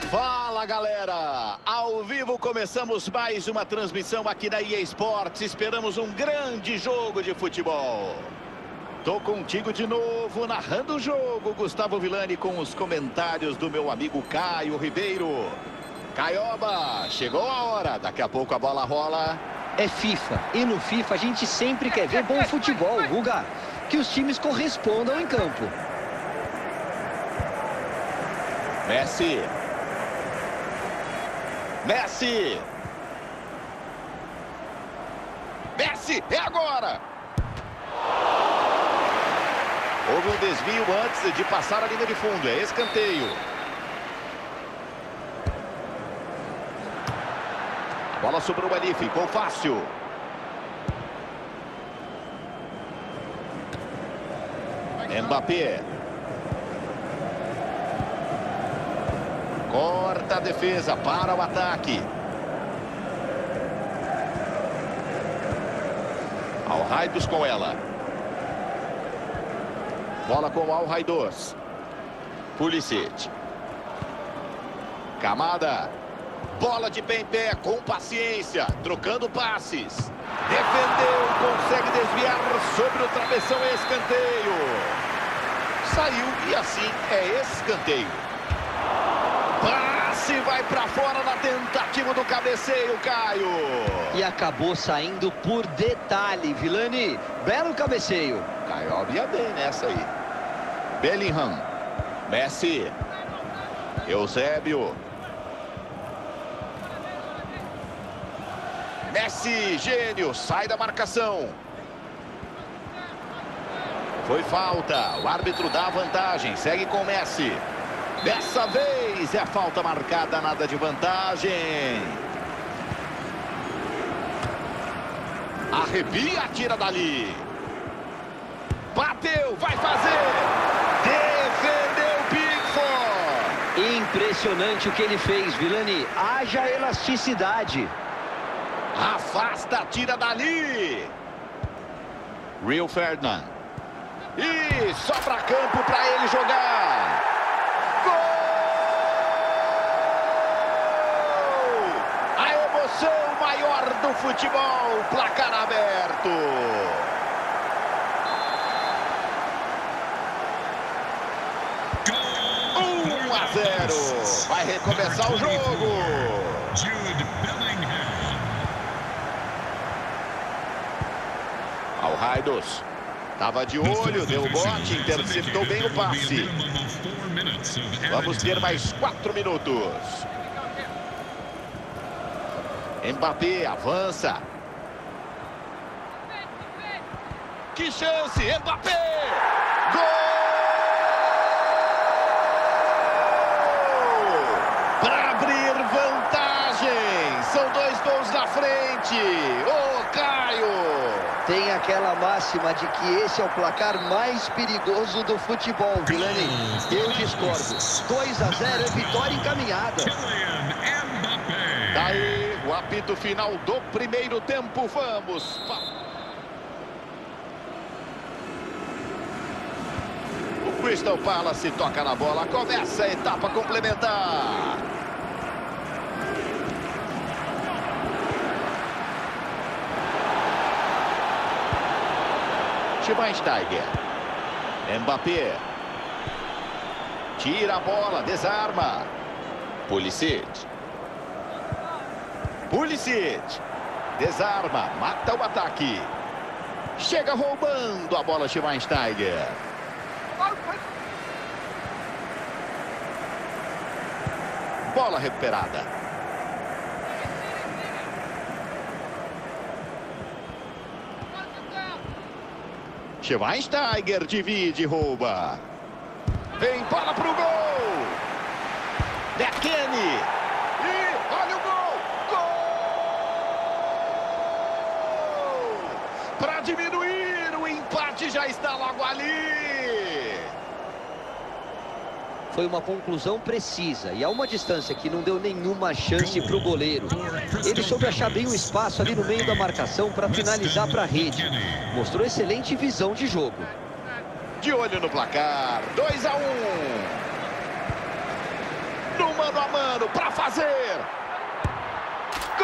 Fala, galera! Ao vivo começamos mais uma transmissão aqui da EA Sports. Esperamos um grande jogo de futebol. Tô contigo de novo, narrando o jogo. Gustavo Villani com os comentários do meu amigo Caio Ribeiro. Caioba, chegou a hora. Daqui a pouco a bola rola. É FIFA. E no FIFA a gente sempre quer ver bom futebol, Guga. Que os times correspondam em campo. Messi. Messi! Messi, é agora! Houve um desvio antes de passar a linha de fundo, é escanteio. A bola sobrou ali, ficou fácil. Mbappé. Corta a defesa para o ataque. Al-Raidos com ela. Bola com o Al-Raidos. Pulisic. Camada. Bola de pé em pé, com paciência. Trocando passes. Defendeu, consegue desviar sobre o travessão, escanteio. Saiu e assim é escanteio. Passe vai para fora na tentativa do cabeceio, Caio. E acabou saindo por detalhe, Villani. Belo cabeceio. Caio ia bem nessa aí. Bellingham. Messi. Eusébio. Messi, gênio, sai da marcação. Foi falta, o árbitro dá a vantagem, segue com Messi. Dessa vez é a falta marcada, nada de vantagem. Arrepia, tira dali. Bateu, vai fazer. Defendeu Pickford. Impressionante o que ele fez, Villani. Haja elasticidade. Afasta, tira dali. Rio Ferdinand. E sobra campo para ele jogar. Gol! A emoção maior do futebol. Placar aberto. 1-0. Vai recomeçar o jogo. Al-Raidos. Estava de olho, deu o bote, interceptou bem o passe. Vamos ter mais 4 minutos. Mbappé avança. Que chance, Mbappé! Gol! Para abrir vantagem. São 2 gols na frente. Ô, Caio! Tem aquela máxima de que esse é o placar mais perigoso do futebol, Villani. Eu discordo. 2-0 é vitória encaminhada. Daí o apito final do primeiro tempo. Vamos. O Crystal Palace toca na bola. Começa a etapa complementar. Schweinsteiger. Mbappé. Tira a bola, desarma. Pulisic. Pulisic. Desarma, mata o ataque. Chega roubando a bola, Schweinsteiger. Bola recuperada. Schweinsteiger divide e rouba. Vem bola pro gol. McKennie. E olha o gol. Gol! Para diminuir, o empate já está logo ali. Foi uma conclusão precisa e a uma distância que não deu nenhuma chance para o goleiro. Ele soube achar bem o espaço ali no meio da marcação para finalizar para a rede. Mostrou excelente visão de jogo. De olho no placar, 2-1. No mano a mano para fazer. Gol!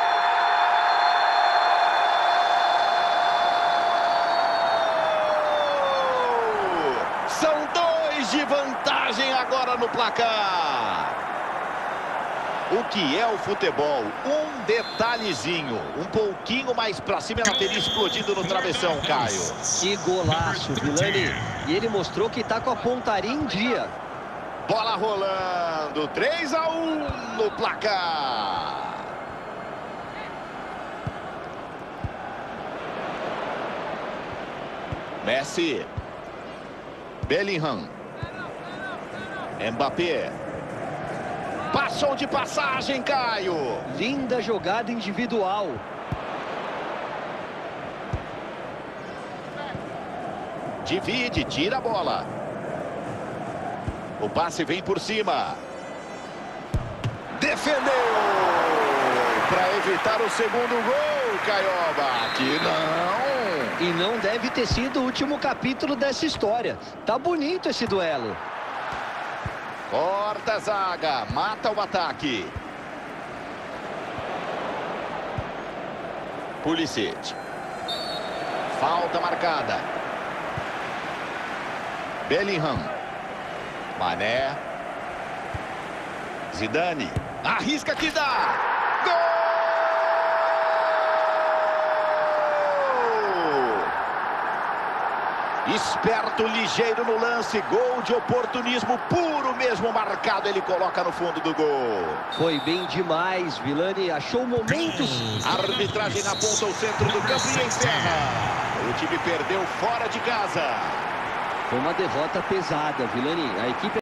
São 2 de vantagem agora no placar. O que é o futebol? Um detalhezinho, um pouquinho mais pra cima, ela teria explodido no travessão, Caio. Que golaço, Vilani. E ele mostrou que tá com a pontaria em dia. Bola rolando, 3-1 no placar. Messi. Bellingham. Mbappé. Passou de passagem, Caio. Linda jogada individual. Divide, tira a bola. O passe vem por cima. Defendeu. Para evitar o segundo gol, Caioba. Que não. E não deve ter sido o último capítulo dessa história. Tá bonito esse duelo. Corta a zaga, mata o ataque. Pulisic. Falta marcada. Bellingham. Mané. Zidane. Arrisca que dá. Gol! Esperto, ligeiro no lance, gol de oportunismo puro mesmo marcado, ele coloca no fundo do gol. Foi bem demais, Vilani, achou momentos. A arbitragem aponta o centro do campo e encerra. O time perdeu fora de casa. Foi uma derrota pesada, Vilani, a equipe